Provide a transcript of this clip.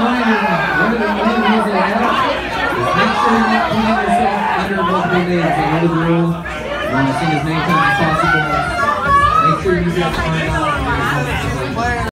reminder, one of the main rules I have is make sure you're not putting yourself under multiple names. I know the rule. You want to sing as many times as possible. Make sure you get find out.